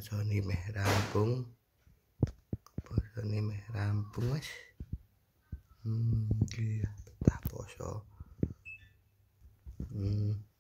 posone meh rampung. Posone meh rampung wis. Iki betah poso.